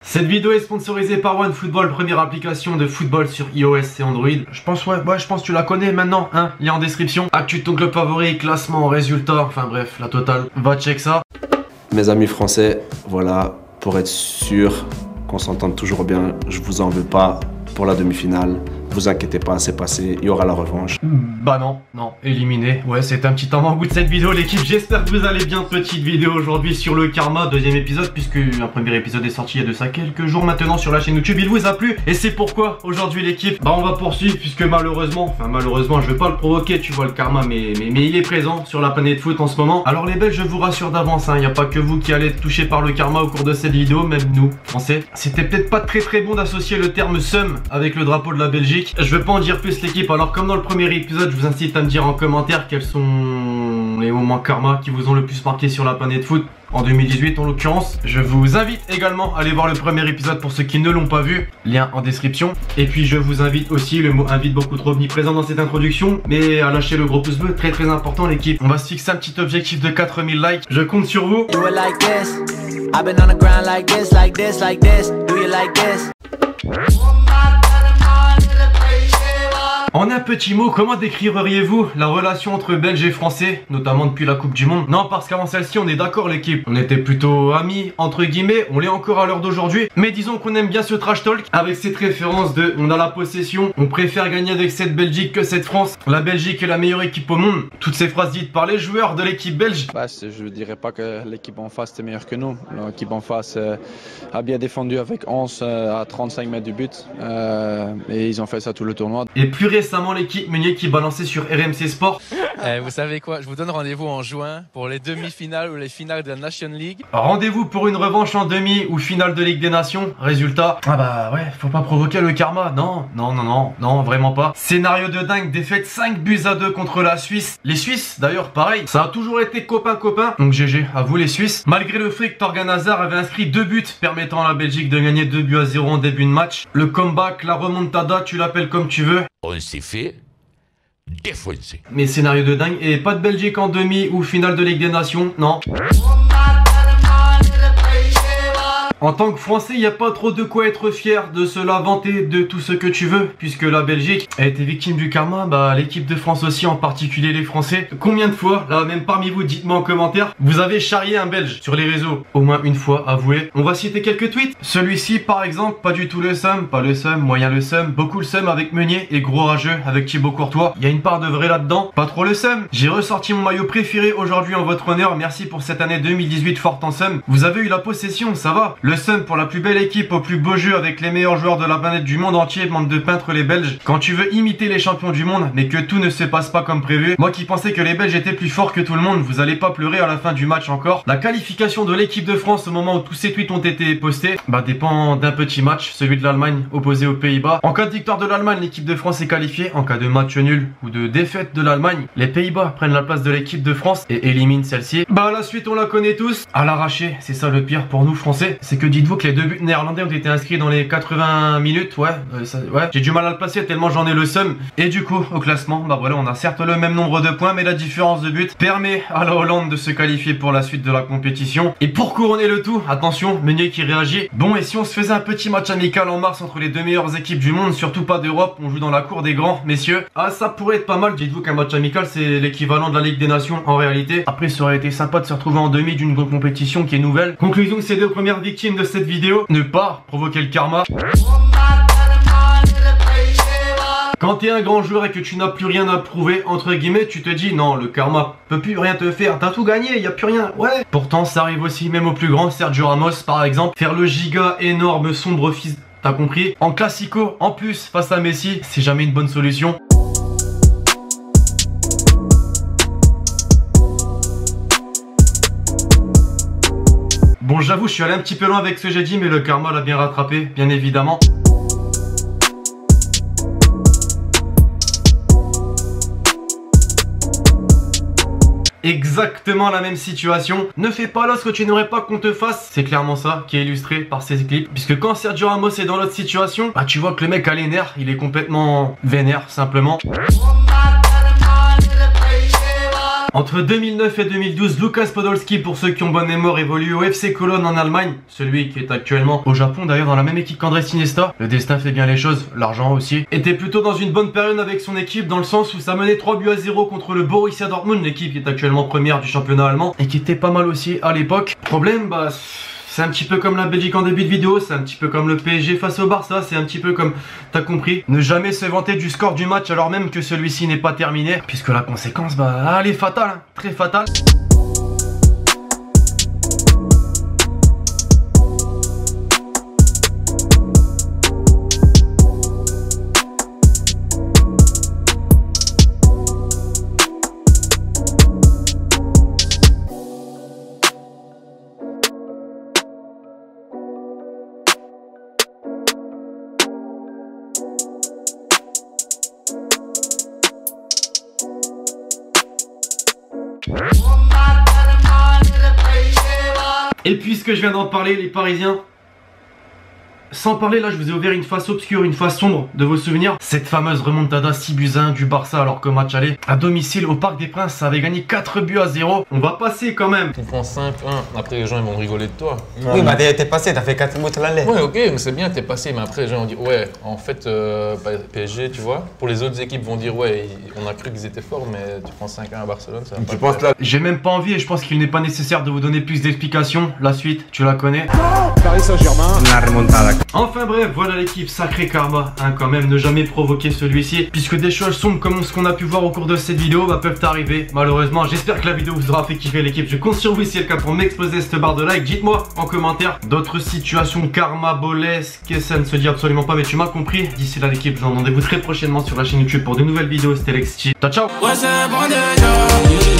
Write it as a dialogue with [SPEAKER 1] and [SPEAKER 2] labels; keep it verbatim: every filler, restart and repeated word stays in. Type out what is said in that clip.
[SPEAKER 1] Cette vidéo est sponsorisée par OneFootball, première application de football sur iOS et Android. Je pense ouais, ouais, je pense que tu la connais maintenant, hein. Lien en description. Actu de ton club favori, classement, résultats, enfin bref, la totale. Va check ça.
[SPEAKER 2] Mes amis français, voilà, pour être sûr qu'on s'entende toujours bien, je vous en veux pas pour la demi-finale. Vous inquiétez pas, c'est passé, il y aura la revanche.
[SPEAKER 1] Bah non, non, éliminé. Ouais, c'est un petit avant-goût de cette vidéo l'équipe. J'espère que vous allez bien. Petite vidéo aujourd'hui sur le karma, deuxième épisode, puisque un premier épisode est sorti il y a de ça quelques jours maintenant sur la chaîne YouTube. Il vous a plu et c'est pourquoi aujourd'hui l'équipe, bah on va poursuivre puisque malheureusement, enfin malheureusement je vais pas le provoquer, tu vois le karma, mais, mais, mais il est présent sur la planète foot en ce moment. Alors les Belges, je vous rassure d'avance, il hein, n'y a pas que vous qui allez être touchés par le karma au cours de cette vidéo, même nous, français. C'était peut-être pas très très bon d'associer le terme seum avec le drapeau de la Belgique. Je veux pas en dire plus l'équipe, alors comme dans le premier épisode, je vous incite à me dire en commentaire quels sont les moments karma qui vous ont le plus marqué sur la planète foot en deux mille dix-huit en l'occurrence. Je vous invite également à aller voir le premier épisode pour ceux qui ne l'ont pas vu, lien en description. Et puis je vous invite aussi, le mot invite beaucoup trop omniprésent dans cette introduction, mais à lâcher le gros pouce bleu, très très important l'équipe. On va se fixer un petit objectif de quatre mille likes, je compte sur vous. En un petit mot, comment décririez-vous la relation entre Belges et Français, notamment depuis la Coupe du Monde? Non, parce qu'avant celle-ci, on est d'accord l'équipe. On était plutôt amis, entre guillemets, on l'est encore à l'heure d'aujourd'hui. Mais disons qu'on aime bien ce trash talk, avec cette référence de on a la possession, on préfère gagner avec cette Belgique que cette France. La Belgique est la meilleure équipe au monde. Toutes ces phrases dites par les joueurs de l'équipe belge.
[SPEAKER 3] Bah, je ne dirais pas que l'équipe en face est meilleure que nous. L'équipe en face euh, a bien défendu avec onze euh, à trente-cinq mètres du but. Euh, et ils ont fait ça tout le tournoi.
[SPEAKER 1] Et plus récemment l'équipe Meunier qui balançait sur R M C Sport.
[SPEAKER 4] Eh, vous savez quoi, je vous donne rendez-vous en juin pour les demi-finales ou les finales de la Nation League.
[SPEAKER 1] Rendez-vous pour une revanche en demi ou finale de Ligue des Nations. Résultat, ah bah ouais, faut pas provoquer le karma. Non, non, non, non, non, vraiment pas. Scénario de dingue, défaite cinq buts à deux contre la Suisse. Les Suisses d'ailleurs pareil, ça a toujours été copain-copain. Donc G G à vous les Suisses. Malgré le fait que Thorgan Hazard avait inscrit deux buts permettant à la Belgique de gagner deux buts à zéro en début de match. Le comeback, la remontada, tu l'appelles comme tu veux.
[SPEAKER 5] On s'est fait défoncer.
[SPEAKER 1] Mais scénario de dingue. Et pas de Belgique en demi ou finale de Ligue des Nations, non. En tant que Français, il n'y a pas trop de quoi être fier, de se lamenter de tout ce que tu veux, puisque la Belgique a été victime du karma, bah l'équipe de France aussi, en particulier les Français. Combien de fois, là même parmi vous, dites-moi en commentaire, vous avez charrié un Belge sur les réseaux? Au moins une fois, avouez. On va citer quelques tweets. Celui-ci par exemple, pas du tout le seum, pas le seum, moyen le seum, beaucoup le seum avec Meunier et gros rageux avec Thibaut Courtois. Il y a une part de vrai là-dedans, pas trop le seum. J'ai ressorti mon maillot préféré aujourd'hui en votre honneur, merci pour cette année deux mille dix-huit forte en seum. Vous avez eu la possession, ça va. Le seum pour la plus belle équipe au plus beau jeu avec les meilleurs joueurs de la planète du monde entier, bande de peintres les Belges. Quand tu veux imiter les champions du monde mais que tout ne se passe pas comme prévu, moi qui pensais que les Belges étaient plus forts que tout le monde, vous allez pas pleurer à la fin du match encore. La qualification de l'équipe de France au moment où tous ces tweets ont été postés, bah dépend d'un petit match, celui de l'Allemagne opposé aux Pays-Bas. En cas de victoire de l'Allemagne, l'équipe de France est qualifiée. En cas de match nul ou de défaite de l'Allemagne, les Pays-Bas prennent la place de l'équipe de France et éliminent celle-ci. Bah la suite on la connaît tous, à l'arraché, c'est ça le pire pour nous Français, c'est que dites-vous que les deux buts néerlandais ont été inscrits dans les quatre-vingts minutes, ouais, euh, ça, ouais. J'ai du mal à le placer tellement j'en ai le seum. Et du coup, au classement, bah voilà, on a certes le même nombre de points, mais la différence de but permet à la Hollande de se qualifier pour la suite de la compétition. Et pour couronner le tout, attention, Meunier qui réagit. Bon, et si on se faisait un petit match amical en mars entre les deux meilleures équipes du monde, surtout pas d'Europe, on joue dans la cour des grands, messieurs. Ah, ça pourrait être pas mal, dites-vous qu'un match amical, c'est l'équivalent de la Ligue des Nations en réalité. Après, ça aurait été sympa de se retrouver en demi d'une compétition qui est nouvelle. Conclusion de ces deux premières victimes de cette vidéo, ne pas provoquer le karma. Quand t'es un grand joueur et que tu n'as plus rien à prouver, entre guillemets, tu te dis non, le karma peut plus rien te faire, t'as tout gagné, y a plus rien, ouais. Pourtant ça arrive aussi même au plus grand, Sergio Ramos par exemple, faire le giga énorme sombre fils, t'as compris. En classico, en plus, face à Messi, c'est jamais une bonne solution. Bon, j'avoue, je suis allé un petit peu loin avec ce que j'ai dit, mais le karma l'a bien rattrapé, bien évidemment. Exactement la même situation. Ne fais pas là ce que tu n'aurais pas qu'on te fasse. C'est clairement ça qui est illustré par ces clips. Puisque quand Sergio Ramos est dans l'autre situation, bah tu vois que le mec a les nerfs, il est complètement vénère simplement. Entre deux mille neuf et deux mille douze, Lukas Podolski, pour ceux qui ont bonne mémoire, évolue au F C Cologne en Allemagne, celui qui est actuellement au Japon, d'ailleurs dans la même équipe qu'Andrés Iniesta. Le destin fait bien les choses, l'argent aussi. Était plutôt dans une bonne période avec son équipe, dans le sens où ça menait trois buts à zéro contre le Borussia Dortmund, l'équipe qui est actuellement première du championnat allemand et qui était pas mal aussi à l'époque. Problème, bah... c'est un petit peu comme la Belgique en début de vidéo, c'est un petit peu comme le P S G face au Barça, c'est un petit peu comme, t'as compris, ne jamais se vanter du score du match alors même que celui-ci n'est pas terminé, puisque la conséquence, bah, elle est fatale, hein, très fatale. Et puisque je viens d'en parler, les Parisiens, sans parler, là je vous ai ouvert une face obscure, une face sombre de vos souvenirs. Cette fameuse remontada six buts à un du Barça, alors qu'au match aller, à domicile au Parc des Princes, ça avait gagné quatre buts à zéro. On va passer quand même.
[SPEAKER 6] Tu prends cinq un, après les gens ils vont rigoler de toi.
[SPEAKER 7] Oui, bah t'es passé, t'as fait quatre buts à l'aller.
[SPEAKER 6] Ouais, ok, mais c'est bien, t'es passé, mais après les gens vont dire, ouais, en fait, euh, P S G, tu vois, pour les autres équipes vont dire, ouais, on a cru qu'ils étaient forts, mais tu prends cinq un à Barcelone, ça va pas.
[SPEAKER 5] Tu penses là?
[SPEAKER 1] J'ai même pas envie et je pense qu'il n'est pas nécessaire de vous donner plus d'explications. La suite, tu la connais.
[SPEAKER 8] Paris Saint-Germain.
[SPEAKER 7] La remontada.
[SPEAKER 1] Enfin bref, voilà l'équipe, sacré karma, hein, quand même, ne jamais provoquer celui-ci, puisque des choses sombres comme ce qu'on a pu voir au cours de cette vidéo bah, peuvent arriver, malheureusement. J'espère que la vidéo vous aura fait kiffer l'équipe, je compte sur vous si c'est le cas pour m'exploser cette barre de like. Dites-moi en commentaire d'autres situations karma-bolesques, ça ne se dit absolument pas, mais tu m'as compris. D'ici là l'équipe, je vous donne rendez-vous très prochainement sur la chaîne YouTube pour de nouvelles vidéos. C'était Lexti, ciao ciao.